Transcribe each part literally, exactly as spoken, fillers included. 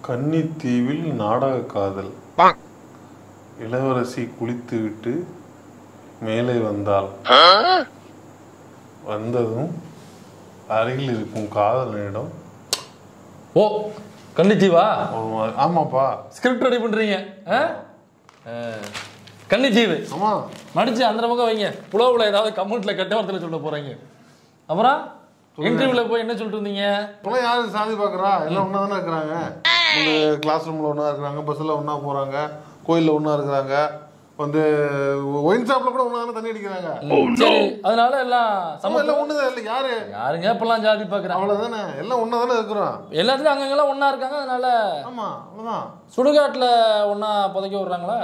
கன்னித்தீவில் நாடக காதல். இளவரசி குளித்துவிட்டு மேலே வந்தாள். வந்ததும் அருகில் இருக்கும் காதலனிடம், ஓ கன்னித்தீவா? ஆமாப்பா, ஸ்கிரிப்ட் ரெடி பண்றீங்க. கன்னித்தீவு ஆமா, நடிச்சு அந்த பக்கம் வைங்க. புலவுல ஏதாவது கமெண்ட்ல கெட்ட வார்த்தையில சொல்ல போறீங்க. அப்புறம் இன்டர்வியூல போய் என்ன சொல்லிட்டு இருந்தீங்க? இப்பெல்லாம் யாரு சாதி பாக்குறா? எல்லாம் ஒன்னா தானே இருக்கிறாங்க. கிளாஸ் ரூம்ல ஒன்னா இருக்கிறாங்க, பஸ்ல ஒன்னா போறாங்க, கோயில்ல ஒன்னா இருக்கிறாங்க, வந்து ஒயின் ஷாப்ல கூட ஒன்னா தானே தண்ணி அடிக்கிறாங்க. சரி, அதனால எல்லாம் சம எல்லாம் ஒண்ணுதான். இல்ல யாரு யாருங்க இப்பெல்லாம் ஜாதி பாக்குறாங்க? அவ்வளவுதானே, எல்லாம் ஒன்னா தானே இருக்கிறோம். எல்லாத்துலயும் அங்கங்கெல்லாம் ஒன்னா இருக்காங்க. அதனால ஆமா, அவ்வளவுதான். சுடுகாட்டுல ஒன்னா புதைக்க விடுறாங்களா?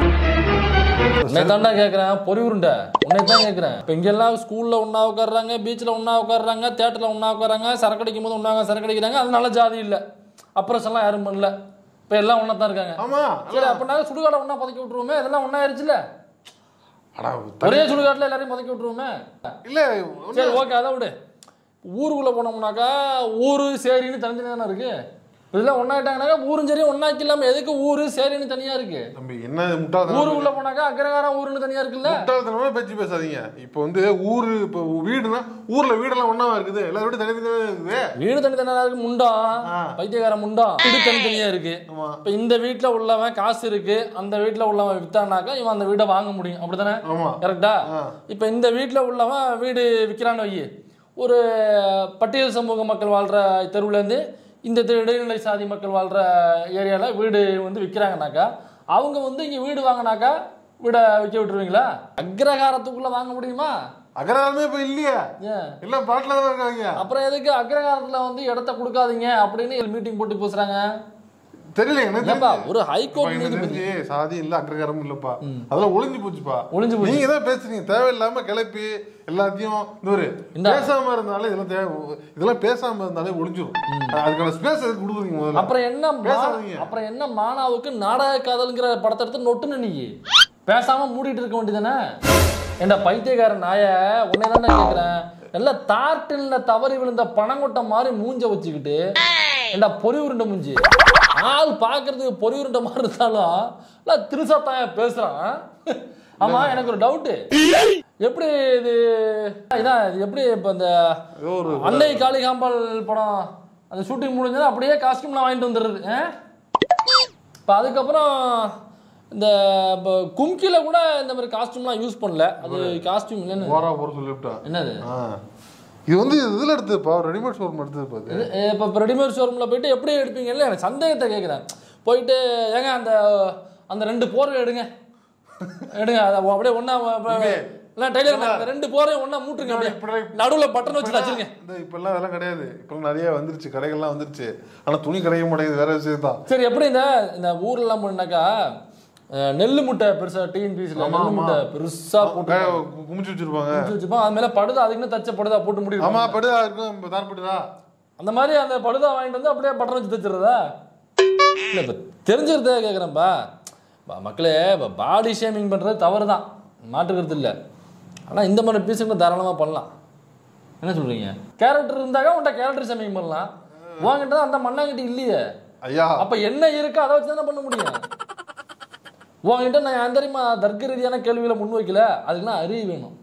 உன்னை தாண்டா கேட்கறேன், பொறி உருண்டை உன்னை தான் கேட்கறேன். இப்போ இங்கெல்லாம் ஸ்கூல்ல ஒன்னா உட்காடுறாங்க, பீச்சில் ஒன்னா உட்காடுறாங்க, தேட்டர்ல ஒன்னா உட்காராங்க, சரக்கு அடிக்கும் போது ஒன்னா சரக்கு அடிக்கிறாங்க. அதனால ஜாதி இல்லை, அப்புறம் எல்லாம் யாரும் பண்ணல. இப்போ எல்லாம் ஒன்னா தான் இருக்காங்க. ஆமா, சரி, அப்படின்னாலும் சுடுகாட்டை ஒன்னா புதைக்க விட்டுருவோமே. இதெல்லாம் ஒன்னா ஆயிடுச்சுல, ஒரே சுடுகாட்டுல எல்லாரையும் புதைக்க விட்டுருவோமே. இல்ல சரி, ஓகே, அதை விடு. ஊருக்குள்ள போனோம்னாக்கா ஊரு சேரின்னு தனித்தனியா தானே இருக்கு. இதெல்லாம் ஒன்னாயிட்டாங்கனாக்கா ஊரும் சரி ஒன்னாக்கி இல்லாம எதுக்கு ஊரு சேரின்னு தனியா இருக்கு? என்ன முட்டாள் ஊருக்குள்ள போனாக்கா அக்ரகாரம் ஊருன்னு தனியா இருக்குல்ல? முட்டாள்தனமா பேச்சு பேசாதீங்க. இப்போ வந்து ஊரு, இப்போ வீடுனா ஊர்ல வீடெல்லாம் ஒன்னாவா இருக்குது? எல்லா வீடும் தனித்தனியா இருக்குது. வீடு தனித்தனியா இருக்கு. முண்டம் பைத்தியக்கார முண்டம் வீடு தனித்தனியா இருக்கு. இப்ப இந்த வீட்டுல உள்ளவன் காசு இருக்கு, அந்த வீட்டுல உள்ளவன் வித்தானாக்கா இவன் அந்த வீடை வாங்க முடியும். அப்படித்தானே? கரெக்டா? இப்ப இந்த வீட்டுல உள்ளவன் வீடு விற்கிறான்னு வை, ஒரு பட்டியல் சமூக மக்கள் வாழ்ற தெருவுல இருந்து இந்த இடைநிலை சாதி மக்கள் வாழ்ற ஏரியால வீடு வந்து விற்கிறாங்கனாக்கா அவங்க வந்து இங்க வீடு வாங்கினாக்கா வீடை விற்க விட்டுருவீங்களா? அக்ரகாரத்துக்குள்ள வாங்க முடியுமா? அக்ரகாரமே இப்ப இல்லையா? எல்லாம் பாட்டில தான் இருக்காங்க. அப்புறம் எதுக்கு அக்ரகாரத்துல வந்து இடத்த கொடுக்காதீங்க அப்படின்னு மீட்டிங் போட்டு பேசுறாங்க? தெரியல எனக்கு. ஒரு ஹைகோர்ட் நீதிபதி சாதி இல்ல அக்ரகாரம் இல்லப்பா, அதெல்லாம் ஒளிஞ்சு போச்சுப்பா. ஒளிஞ்சு போச்சு. நீங்க தான் பேசுறீங்க தேவையில்லாம கிளப்பி எல்லாத்தையும். பேசாம இருந்தாலே இதெல்லாம் தேவை, இதெல்லாம் பேசாம இருந்தாலே ஒளிஞ்சிடும். அதுக்கான ஸ்பேஸ் எதுக்கு கொடுக்குறீங்க முதல்ல? அப்புறம் என்ன பேசாதீங்க. அப்புறம் என்ன மானாவுக்கு நாடக காதல்ங்கிற படத்தை எடுத்து நொட்டுன்னு நீ பேசாம மூடிட்டு இருக்க வேண்டியதானே? ஏண்டா பைத்தியக்கார நாய, உன்னை தானே கேட்கிறேன். நல்லா தாட்டில்ல தவறி விழுந்த பணங்கொட்டை மாதிரி மூஞ்ச வச்சுக்கிட்டு ஏண்டா பொறி உருண்டை மூஞ்சி, ஆள் பாக்குறதுக்கு பொறி உருண்டை மாதிரி இருந்தாலும் திருசாத்தாய பேசுறான். ஆமா, எனக்கு ஒரு டவுட்டு. எப்படி இது இதான் எப்படி இப்ப இந்த அன்னை காளிகாம்பாள் படம் அந்த ஷூட்டிங் முடிஞ்சது அப்படியே காஸ்டியூம்லாம் வாங்கிட்டு வந்துடுறது. இப்ப அதுக்கப்புறம் இந்த கும்கில கூட இந்த மாதிரி காஸ்டியூம்லாம் யூஸ் பண்ணல. அது காஸ்டியூம் இல்லைன்னு சொல்லிவிட்டேன். என்னது இது வந்து இதுல எடுத்துப்பா, ரெடிமேட் ஷோரூம் எடுத்துப்பா. இப்போ ரெடிமேட் ஷோரூம்ல போயிட்டு எப்படி எடுப்பீங்கல்ல எனக்கு சந்தேகத்தை கேட்குறேன். போயிட்டு ஏங்க அந்த அந்த ரெண்டு போர்வை எடுங்க எடுங்க அதை அப்படியே ஒன்னா டெய்லர் ரெண்டு போரையும் ஒன்னா மூட்டுங்க, நடுவுல பட்டன் வச்சு வச்சிருங்க. இப்பெல்லாம் அதெல்லாம் கிடையாது. இப்பெல்லாம் நிறைய வந்துருச்சு, கடைகள்லாம் வந்துருச்சு. ஆனா துணி கிடைக்க மாட்டேங்குது, வேற விஷயம் தான். சரி, எப்படி இந்த இந்த ஊர்ல எல்லாம் போனாக்கா நெல்லு முட்டை பெருசா டிஎன்பிசில நெல்லு முட்டை பெருசா போட்டு குமிச்சு வச்சிருப்பாங்க வச்சிருப்பாங்க அது மேல படுதா, அதுக்குன்னு தச்ச படுதா போட்டு முடியும். ஆமா, படுதா இருக்கும், தார்படுதா அந்த மாதிரி. அந்த படுதா வாங்கிட்டு வந்து அப்படியே பட்டன் வச்சு தச்சிடுறதா? இல்ல இப்ப தெரிஞ்சிருந்தே கேக்குறேன்பா. மக்களே, இப்போ பாடி ஷேமிங் பண்றது தவறு தான், மாற்றுக்கிறது இல்லை. ஆனா இந்த மாதிரி பீஸுங்க தாராளமா பண்ணலாம். என்ன சொல்றீங்க? கேரக்டர் இருந்தாக்கா உன்ட்ட கேரக்டர் ஷேமிங் பண்ணலாம். உங்ககிட்ட அந்த மண்ணாங்கிட்ட இல்லையே ஐயா. அப்ப என்ன இருக்கு அதை வச்சு தானே பண்ண முடியும். உங்ககிட்ட நான் எந்த தெரியுமா தர்க்க ரீதியான கேள்விகளை முன் வைக்கல, அதுக்குன்னா அறிவு வேணும்.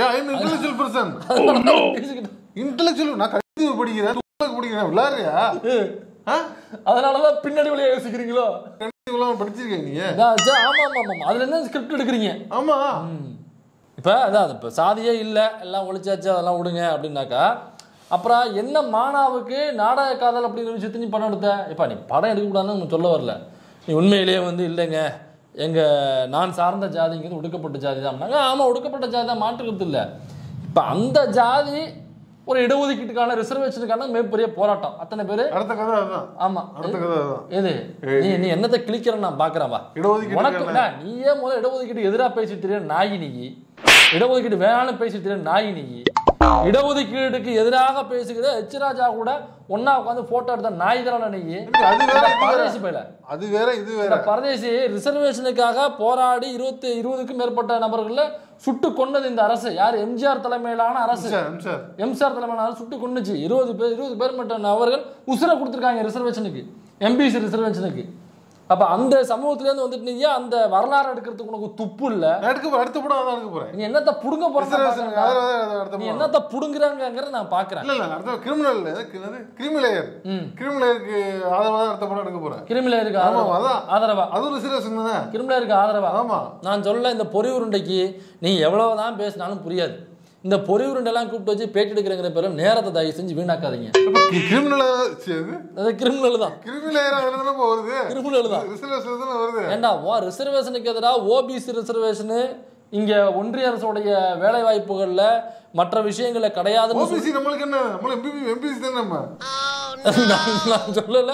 அதனாலதான் பின்னாடி வழியா யோசிக்கிறீங்களோ? படிச்சிருக்கீங்க. ஆமா ஆமா ஆமா, அதுல என்ன ஸ்கிரிப்ட் எடுக்கிறீங்க? ஆமா. இப்ப அதான் இப்ப சாதியே இல்லை, எல்லாம் ஒழிச்சாச்சு, அதெல்லாம் விடுங்க அப்படின்னாக்கா அப்புறம் என்ன மானாவுக்கு நாடக காதல் அப்படிங்கிற விஷயத்த நீ படம் எடுத்த? இப்ப நீ படம் எடுக்கக்கூடாதுன்னு சொல்ல வரல. நீ உண்மையிலேயே வந்து இல்லைங்க எங்க நான் சார்ந்த ஜாதிங்கிறது ஒடுக்கப்பட்ட ஜாதி தான். ஆமா, ஒடுக்கப்பட்ட ஜாதி தான், மாற்றுக்கிறது இல்லை. இப்ப அந்த ஜாதி ஒரு இடஒதுக்கீட்டுக்கான ரிசர்வேஷனுக்கான மிகப்பெரிய போராட்டம். அத்தனை பேரு அடுத்த கதை அதுதான். ஆமா, அடுத்த கதை அதுதான். எது நீ நீ என்னத்தை கிளிக்கிற நான் பாக்குறேன்பா. உனக்கு நீயே முதல்ல இடஒதுக்கீட்டு எதிராக பேசிட்டு தெரிய நாயி நீ, இடஒதுக்கீடு வேணாலும் பேசிட்டு தெரிய நாயி நீ, இடஒதுக்கீடுக்கு எதிராக பேசுகிற எச் ராஜா கூட ஒன்னா உட்காந்து போட்டோ எடுத்த நாய் தான நீ. பரதேசி பையல அது வேற இது வேற. பரதேசி ரிசர்வேஷனுக்காக போராடி இருபத்தி இருபதுக்கும் மேற்பட்ட நபர்கள சுட்டு கொன்னது இந்த அரசு. யார்? எம்ஜிஆர் தலைமையிலான அரசு. எம்ஜிஆர் தலைமையிலான அரசு சுட்டு கொன்னுச்சு. இருபது பேர் இருபது பேர் மட்டும் அவர்கள் உசுரை கொடுத்துருக்காங்க ரிசர்வேஷனுக்கு. எம்பிசி ரிசர்வேஷனுக்கு. அப்ப அந்த சமூகத்துல இருந்து வந்துட்டு நீங்க அந்த வரலாறு எடுக்கிறதுக்கு உனக்கு துப்பு இல்ல. எடுக்க அடுத்த படம் அதான் எடுக்க போறேன். நீ என்னத்த புடுங்க போற? நீ என்னத்த புடுங்குறாங்கங்கறத நான் பாக்குறேன். இல்ல இல்ல அடுத்த கிரிமினல் என்னது கிரிமிலேயர் கிரிமிலேயருக்கு ஆதரவா அடுத்த படம் எடுக்க போறேன். கிரிமிலேயருக்கு ஆதரவா அதான் ஆதரவா அது ரிசர்வேஷன் தானே. கிரிமிலேயருக்கு ஆதரவா. ஆமா நான் சொல்ல இந்த பொறி உருண்டைக்கு நீ எவ்வளவுதான் பேசினாலும் புரியாது. இந்த பொறி உருண்டெல்லாம் கூப்பிட்டு வச்சு பேட்டி எடுக்கிறங்கிற பேர்ல நேரத்தை தயவு செஞ்சு வீணாக்காதீங்க. கிரிமினல் அது கிரிமினல் தான். கிரிமினல் வருது கிரிமினல் தான் ரிசர்வேஷன் வருது. ஏண்டா ஓ ரிசர்வேஷனுக்கு எதிராக ஓபிசி ரிசர்வேஷனு இங்க ஒன்றிய அரசுடைய வேலை வாய்ப்புகள்ல மற்ற விஷயங்கள கிடையாது. ஓபிசி நம்மளுக்கு என்ன நம்ம எம்பிபி எம்பிசி தான் நம்ம. நான் சொல்லல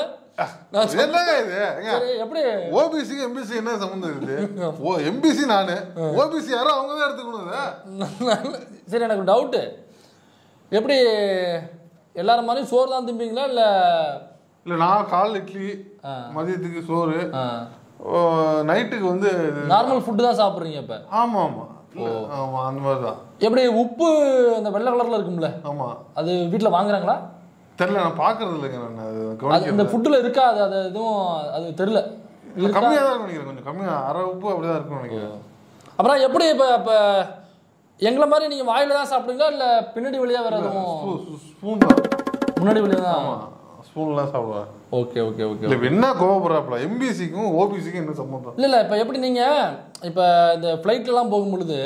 எப்படி ஓபிசி எம்பிசி என்ன சம்பந்தம் இருக்கு? ஓ எம்பிசி நானு ஓபிசி யாரோ அவங்க தான் எடுத்துக்கணும். சரி எனக்கு டவுட்டு எப்படி எல்லாரும் மாதிரி சோறு தான் திம்பீங்களா இல்ல? இல்ல நான் கால் இட்லி மதியத்துக்கு சோறு நைட்டுக்கு வந்து நார்மல் ஃபுட்டு தான் சாப்பிட்றீங்க இப்ப? ஆமா ஆமா ஆமா அந்த மாதிரி தான். எப்படி உப்பு அந்த வெள்ளை கலர்ல இருக்கும்ல? ஆமா அது வீட்டுல வாங்குறாங்களா? தெரியல நான் பாக்குறது இல்லைங்க. நான் இந்த ஃபுட்டுல இருக்கா அது அது எதுவும் அது தெரியல. கம்மியா தான் நினைக்கிறேன் கொஞ்சம் கம்மியா அரை உப்பு அப்படிதான் இருக்கும் நினைக்கிறேன். அப்புறம் எப்படி இப்ப இப்ப எங்களை மாதிரி நீங்க வாயில தான் சாப்பிடுவீங்களா இல்ல பின்னாடி வழியா வேற எதுவும்? ஸ்பூன் தான் முன்னாடி வழியா தான். ஆமா ஸ்பூன்லாம் சாப்பிடுவேன். Okay okay okay. இல்ல என்ன கோவப்படுறாப்ல எம்பிசிக்கும் ஓபிசிக்கும் என்ன சம்பந்தம்? இல்ல இல்ல இப்ப எப்படி நீங்க இப்ப இந்த ஃபிளைட்ல எல்லாம் போகும்பொழுது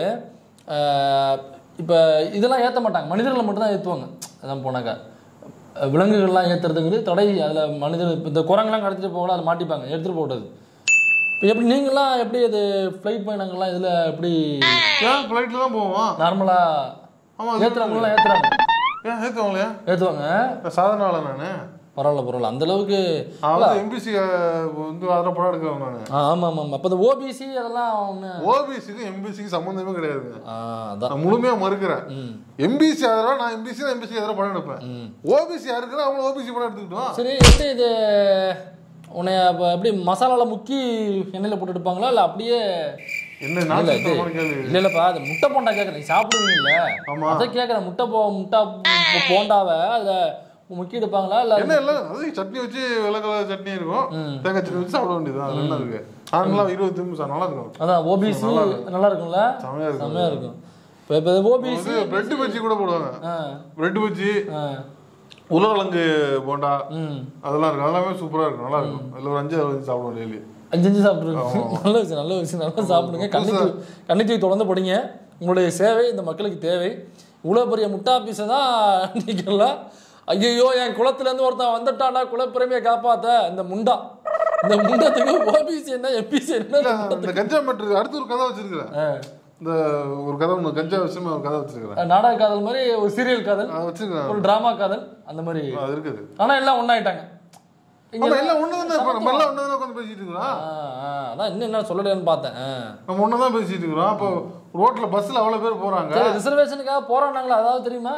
இப்ப இதெல்லாம் ஏத்த மாட்டாங்க, மனிதர்களை மட்டும் தான் ஏத்துவாங்க. அதான் போனாக்கா விலங்குகள்லாம் ஏற்றுறதுங்கிறது தடை. அதில் மனிதர் இந்த குரங்கெல்லாம் கடத்திட்டு போகலாம், அதை மாட்டிப்பாங்க, எடுத்துகிட்டு போகிறது. இப்போ எப்படி நீங்களாம் எப்படி அது ஃப்ளைட் பயணங்கள்லாம் இதில் எப்படி? ஏன் ஃப்ளைட்டில் தான் போவோம் நார்மலாக. ஆமாம் ஏற்றுறவங்களாம் ஏற்றுறாங்க. ஏன் ஏற்றுவாங்களே? ஏற்றுவாங்க சாதனால நான் பரவாயில்ல பரவாயில்ல அந்த அளவுக்கு எம்பிசி வந்து அதெல்லாம் படம் எடுக்கிறேன் நான். ஆமாம் ஆமாம் ஆமாம். அப்போ இந்த ஓபிசி அதெல்லாம் ஒன்று ஓபிசிக்கு எம்பிசிக்கு சம்மந்தமே கிடையாதுங்க. அதான் முழுமையாக மறுக்கிறேன். எம்பிசி ஆதரவா நான் எம்பிசி தான் எம்பிசி ஆதரவா படம் எடுப்பேன். ஓபிசி யாருக்குன்னா அவங்க ஓபிசி படம் எடுத்துக்கிட்டோம். சரி எப்படி இது உன்னை எப்படி மசாலாவில் முக்கி எண்ணெயில் போட்டு எடுப்பாங்களா இல்லை அப்படியே என்ன? இல்ல இல்லப்பா அது முட்டை போண்டா கேட்குறேன். நீ சாப்பிடுவீங்கல்ல? அதை கேட்குறேன். முட்டை போ முட்டை போண்டாவை அதில் முக்கி எடுப்பாங்களா இல்ல? என்ன இல்ல அது சட்னி வச்சு வெள்ளை சட்னி இருக்கும், தேங்காய் சட்னி வச்சு சாப்பிட வேண்டியது. அது என்ன இருக்கு நாங்களாம் இருபத்தி நிமிஷம் நல்லா இருக்கும். அதான் ஓபிசி நல்லா இருக்கும்ல? செம்மையா இருக்கும். இப்போ இப்போ ஓபிசி பிரெட் பஜ்ஜி கூட போடுவாங்க. பிரெட் பஜ்ஜி உருளைக்கிழங்கு போண்டா அதெல்லாம் இருக்கும். அதெல்லாமே சூப்பரா இருக்கும், நல்லா இருக்கும். அதில் ஒரு அஞ்சு அறுபது சாப்பிடுவோம் டெய்லி. அஞ்சு அஞ்சு சாப்பிடுவோம். நல்ல விஷயம் நல்ல விஷயம் நல்லா சாப்பிடுங்க. கண்ணிக்கு கண்ணிக்கு தொடர்ந்து படிங்க. உங்களுடைய சேவை இந்த மக்களுக்கு தேவை. இவ்வளோ பெரிய முட்டா பீஸை தான் நீங்கள்லாம் ஐயோ என் குளத்துலேருந்து ஒருத்தன் வந்துட்டானா குலப்பிரமையை காப்பாற்ற இந்த முண்டா இந்த முண்டத்துக்கு ஓபிசி என்ன எம்பிசி என்ன? இந்த கஞ்சா மற்ற அடுத்து ஒரு கதை வச்சிருக்கிறேன். இந்த ஒரு கதை ஒன்று கஞ்சா விஷயமா ஒரு கதை வச்சிருக்கிறேன். நாடக காதல் மாதிரி ஒரு சீரியல் காதல் வச்சிருக்கேன், ஒரு டிராமா காதல் அந்த மாதிரி இருக்குது. ஆனால் எல்லாம் ஒன்றாயிட்டாங்க. எல்லாம் ஒன்று தான் நம்ம எல்லாம் ஒன்று தான் உட்காந்து பேசிட்டு இருக்கிறோம். அதான் இன்னும் என்ன சொல்லலைன்னு பார்த்தேன். நம்ம ஒன்று தான் பேசிட்டு இருக்கிறோம். அப்போ ரோட்டில் பஸ்ஸில் அவ்வளோ பேர் போகிறாங்க. ரிசர்வேஷனுக்காக போகிறாங்களா? அதாவது தெரியுமா?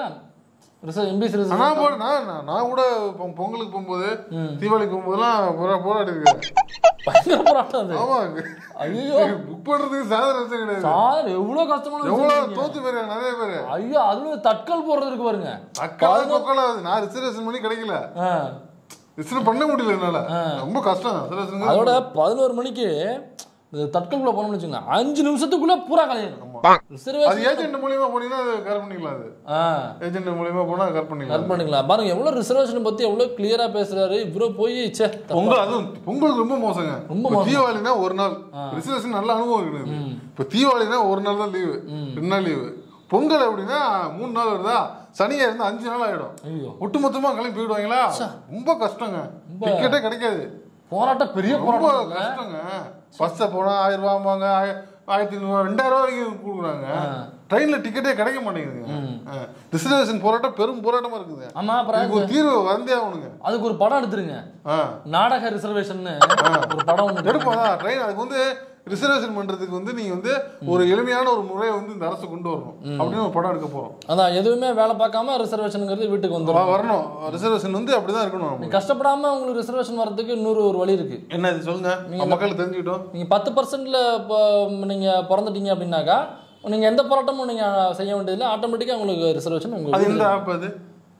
நான் கூட பொங்கலுக்கு போகும்போது தீபாவளிக்கு போகும்போதுலாம் போராடி இருக்கேன். புக் பண்றதுக்கு சாதனை கிடையாது. எவ்வளவு கஷ்டமான எவ்வளவு தோத்து போயிருக்காங்க நிறைய பேரு. ஐயோ அதுல தட்கல் போடுறது இருக்கு பாருங்க. தட்கல் தட்கல் நான் ரிசர்வேஷன் பண்ணி கிடைக்கல, ரிசர்வ் பண்ண முடியல என்னால. ரொம்ப கஷ்டம். அதோட பதினோரு மணிக்கு தட்கல்குள்ள போனோம்னு வச்சுங்க அஞ்சு நிமிஷத்துக்குள்ள பூரா கலையிடும். ஏஜென்ட் மூலியமா போனீங்கன்னா கரெக்ட் பண்ணிக்கலாம். அது ஏஜென்ட் மூலியமா போனா கரெக்ட் பண்ணிக்கலாம் கரெக்ட் பண்ணிக்கலாம். பாருங்க எவ்வளவு ரிசர்வேஷன் பத்தி எவ்வளவு கிளியரா பேசுறாரு இவரோ. போய் பொங்கல் அதுவும் பொங்கலுக்கு ரொம்ப மோசங்க. ரொம்ப தீபாவளினா ஒரு நாள் ரிசர்வேஷன் நல்ல அனுபவம் இருக்குது. இப்ப தீபாவளினா ஒரு நாள் தான் லீவு, ரெண்டு நாள் லீவு. பொங்கல் அப்படின்னா மூணு நாள் வருதா, சனியா இருந்தா அஞ்சு நாள் ஆயிடும். ஒட்டுமொத்தமா கிளம்பி போயிடுவாங்களா? ரொம்ப கஷ்டங்க. டிக்கெட்டே கிடைக்காது. போராட்டம் பெரிய போராட்டம் கஷ்டங்க. பஸ்ஸை போனா ஆயிரம் ரூபாம்பாங்க, ஆயிரத்தி ஐநூறு ரெண்டாயிரம் ரூபா வரைக்கும் கொடுக்குறாங்க. ட்ரெயின்ல டிக்கெட்டே கிடைக்க மாட்டேங்குதுங்க. ரிசர்வேஷன் போராட்டம் பெரும் போராட்டமா இருக்குது. ஆமா அப்புறம் ஒரு தீர்வு வந்தே ஆகணுங்க. அதுக்கு ஒரு படம் எடுத்துருங்க, நாடக ரிசர்வேஷன் ஒரு படம் எடுப்போம். ட்ரெயின் அதுக்கு வந்து ரிசர்வேஷன் பண்றதுக்கு வந்து நீங்க வந்து ஒரு எளிமையான ஒரு முறையை வந்து இந்த அரசு கொண்டு வரணும் அப்படின்னு ஒரு படம் எடுக்க போறோம். அதான் எதுவுமே வேலை பார்க்காம ரிசர்வேஷன்ங்கிறது வீட்டுக்கு வந்து வரணும். ரிசர்வேஷன் வந்து அப்படிதான் இருக்கணும். கஷ்டப்படாம உங்களுக்கு ரிசர்வேஷன் வரதுக்கு இன்னொரு ஒரு வழி இருக்கு. என்ன சொல்லுங்க, நீங்க மக்களுக்கு தெரிஞ்சுக்கிட்டோம். நீங்க பத்து பர்சன்ட்ல நீங்க பிறந்துட்டீங்க அப்படின்னாக்கா நீங்க எந்த போராட்டமும் நீங்க செய்ய வேண்டியதில்லை. ஆட்டோமேட்டிக்கா உங்களுக்கு ரிசர்வேஷன் உங்களுக்கு. அது எந்த ஆப்? அது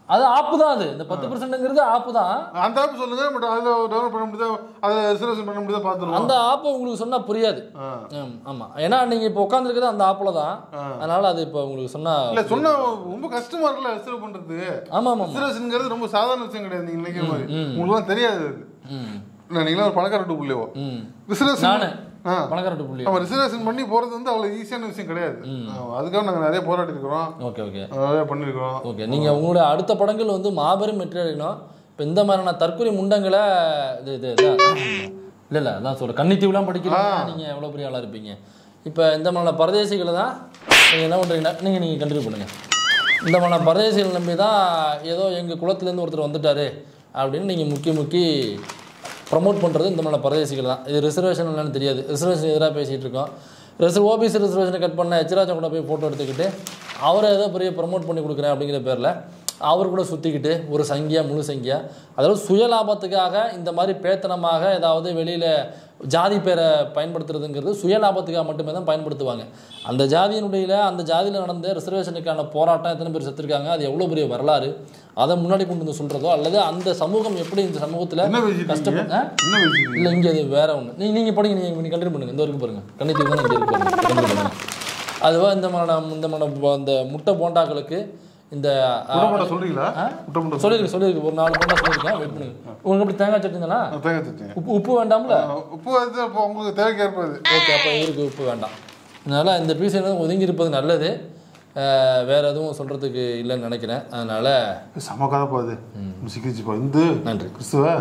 அது ஆப்பு தான். அது இந்த பத்து பர்சன்ட்ங்கிறது ஆப்பு தான். அந்த ஆப் சொல்லுங்க, பட் அதில் டெவலப் பண்ண முடியுதா, அதை ரிசர்வேஷன் பண்ண முடியுதா பார்த்துருவோம். அந்த ஆப்பை உங்களுக்கு சொன்னா புரியாது. ஆமா, ஏன்னா நீங்க இப்போ உட்காந்துருக்கிறது அந்த ஆப்ல தான். அதனால அது இப்போ உங்களுக்கு சொன்னா இல்ல, சொன்னா ரொம்ப கஷ்டமா இருக்குல்ல ரிசர்வ் பண்றது. ஆமா ஆமா, ரிசர்வேஷன்ங்கிறது ரொம்ப சாதாரண விஷயம் கிடையாது. நீங்க நினைக்கிற மாதிரி உங்களுக்கு தெரியாது. நீங்களா ஒரு பணக்கார டூ புள்ளியோ ரிசர்வேஷன் பணக்கார புள்ளி நம்ம ரிசர்வேஷன் பண்ணி போறது வந்து அவ்வளவு ஈஸியான விஷயம் கிடையாது. அதுக்காக நாங்க நிறைய போராடி இருக்கிறோம். ஓகே ஓகே நிறைய பண்ணிருக்கோம். ஓகே, நீங்க உங்களுடைய அடுத்த படங்கள் வந்து மாபெரும் வெற்றி அடையணும். இப்போ இந்த மாதிரியான தற்கொலை முண்டங்களை இது இது இல்லை இல்லை அதான் சொல்கிறேன், கன்னித்தீவுலாம் படிக்கிறீங்க, நீங்கள் எவ்வளோ பெரிய ஆளாக இருப்பீங்க. இப்போ இந்த மாதிரியான பரதேசிகளை தான் நீங்கள் என்ன பண்ணுறீங்கன்னா நீங்கள் நீங்கள் கண்டினியூ பண்ணுங்கள். இந்த மாதிரியான பரதேசிகள் நம்பி தான் ஏதோ எங்கள் குளத்துலேருந்து ஒருத்தர் வந்துட்டார் அப்படின்னு நீங்கள் முக்கி முக்கி ப்ரமோட் பண்ணுறது இந்த மாதிரி பரதேசிகள் தான். இது ரிசர்வேஷன் என்னன்னு தெரியாது, ரிசர்வேஷன் எதிராக பேசிகிட்டு இருக்கோம். ரிசர்வ் ஓபிசி ரிசர்வேஷனை கட் பண்ண எச்ராஜா கூட போய் ஃபோட்டோ எடுத்துக்கிட்டு அவரை ஏதோ பெரிய ப்ரமோட் பண்ணி கொடுக்குறேன் அப்படிங்கிற பேரில் அவர் கூட சுற்றிக்கிட்டு ஒரு சங்கியா முழு சங்கியா, அதாவது சுயலாபத்துக்காக இந்த மாதிரி பேத்தனமாக ஏதாவது வெளியில் ஜாதி பேரை பயன்படுத்துறதுங்கிறது சுயலாபத்துக்காக மட்டுமே தான் பயன்படுத்துவாங்க. அந்த ஜாதியினுடைய அந்த ஜாதியில் நடந்த ரிசர்வேஷனுக்கான போராட்டம் எத்தனை பேர் செத்துருக்காங்க, அது எவ்வளோ பெரிய வரலாறு, அதை முன்னாடி கொண்டு வந்து சொல்கிறதோ அல்லது அந்த சமூகம் எப்படி இந்த சமூகத்தில் கஷ்டப்பட்டு இல்லை இங்கே அது வேற ஒன்று. நீ நீங்கள் படிங்க, நீங்கள் நீங்கள் கண்டினியூ பண்ணுங்கள். இந்த வரைக்கும் பாருங்கள், கண்டிப்பாக தான் இங்கே இருக்கு. அதுவாக இந்த மாதிரி இந்த மாதிரி அந்த முட்டை போண்டாக்களுக்கு இந்த சொல்றீங்களா சொல்லிருக்கு சொல்லிருக்கு ஒரு நாலு போண்டா சொல்லியிருக்கேன். வெயிட் பண்ணுங்க. உங்களுக்கு அப்படி தேங்காய் சட்னிங்களா? தேங்காய் சட்னி. உப்பு உப்பு வேண்டாம்ல? உப்பு வந்து இப்போ உங்களுக்கு தேவைக்கு ஏற்பது. ஓகே, அப்போ இருக்கு உப்பு வேண்டாம். அதனால் இந்த பீஸ் என்ன ஒதுங்கி இருப்பது நல்லது. வேற எதுவும் சொல்றதுக்கு இல்லைன்னு நினைக்கிறேன். அதனால செம கதை போகுது சிக்கிச்சுப்பா. இந்த நன்றி கிறிஸ்துவ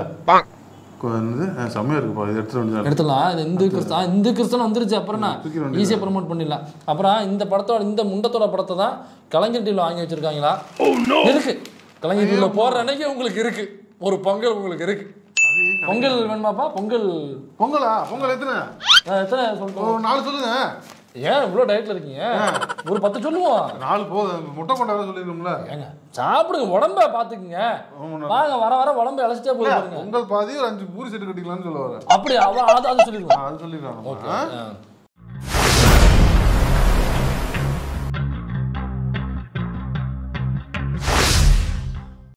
செம்மையா இருக்குப்பா. இது எடுத்து எடுத்துடலாம். இது இந்து கிறிஸ்தவ இந்து கிறிஸ்தவன் வந்துருச்சு. அப்புறம் நான் ஈஸியாக ப்ரமோட் பண்ணிடலாம். அப்புறம் இந்த படத்தோட இந்த முண்டத்தோட படத்தை தான் கலைஞர் டிவியில் வாங்கி வச்சிருக்காங்களா? இருக்கு. கலைஞர் டிவியில் போடுற அன்னைக்கு உங்களுக்கு இருக்கு ஒரு பொங்கல், உங்களுக்கு இருக்கு. பொங்கல் வேணுமாப்பா? பொங்கல் பொங்கலா? பொங்கல் எத்தனை எத்தனை சொல்லுங்க, நாலு சொல்லுங்க. ஏன் இவ்வளோ டயட்ல இருக்கீங்க? ஒரு பத்து சொல்லுவோம். நாலு போதும். முட்டை கொண்டா சொல்லிருக்கோம்ல. ஏங்க சாப்பிடுங்க, உடம்ப பாத்துக்குங்க. வாங்க, வர வர உடம்பு இழைச்சிட்டே போயிருங்க. உங்கள் பாதி ஒரு அஞ்சு பூரி செட்டு கட்டிக்கலாம்னு சொல்ல வர. அப்படி அது சொல்லிடுவோம். அது சொல்லிடுவாங்க.